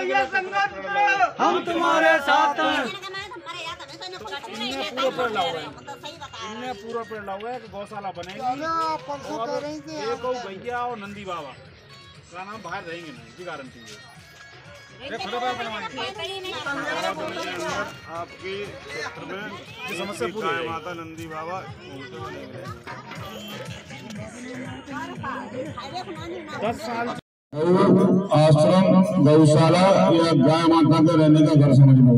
ये संघर्ष हम तुम्हारे साथ हैं। पूरा पेड़ लगा है कि गौशाला बनेगी और एक भैया और नंदी बाबा का नाम बाहर रहेंगे नहीं, इसकी गारंटी है। आपकी क्षेत्र में समस्या पूरी है। माता नंदी बाबा 10 साल आश्रम, गौशाला या गाय माता के रहने का घर समझ लो।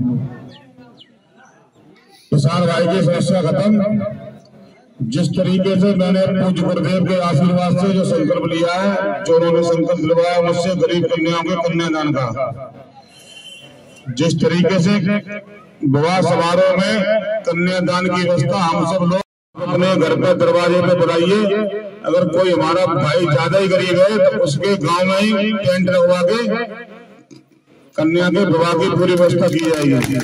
किसान भाई की समस्या खत्म। जिस तरीके से मैंने पूज्य गुरुदेव के आशीर्वाद से जो संकल्प लिया है, जो उन्होंने संकल्प दिलवाया मुझसे गरीब कन्याओं के कन्यादान का, जिस तरीके से विवाह समारोह में कन्यादान की व्यवस्था हम सब लोग अपने घर पे दरवाजे पे बुलाइए। अगर कोई हमारा भाई ज्यादा ही गरीब है तो उसके गांव में ही टेंट लगवा के कन्या के विवाह की पूरी व्यवस्था की जाएगी।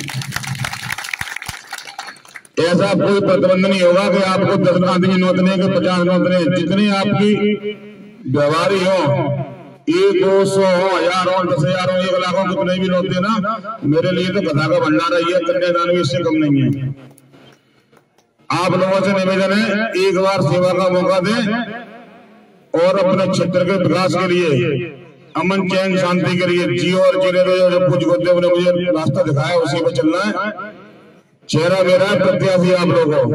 ऐसा कोई प्रतिबंध नहीं होगा कि आपको 10 आदमी नोतने के 50 नोतने, जितनी आपकी व्यवहारी हो, 1 हो, 100 हो, 1000 हो, 10,000 हो, 1 लाख हो, कितने भी नोते ना, मेरे लिए तो गधा का भंडारा ही है। कन्यादान भी इससे कम नहीं है। आप लोगों से निवेदन है, एक बार सेवा का मौका दें और अपने क्षेत्र के विकास के लिए, अमन चैन शांति के लिए जियो और जीने दो। जो पूज्य गुरुदेव ने मुझे रास्ता दिखाया उसी पर चलना है। चेहरा मेरा प्रत्याशी आप लोगों।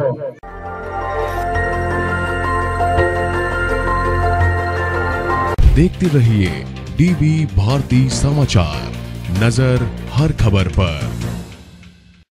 देखते रहिए डीबी भारती समाचार, नजर हर खबर पर।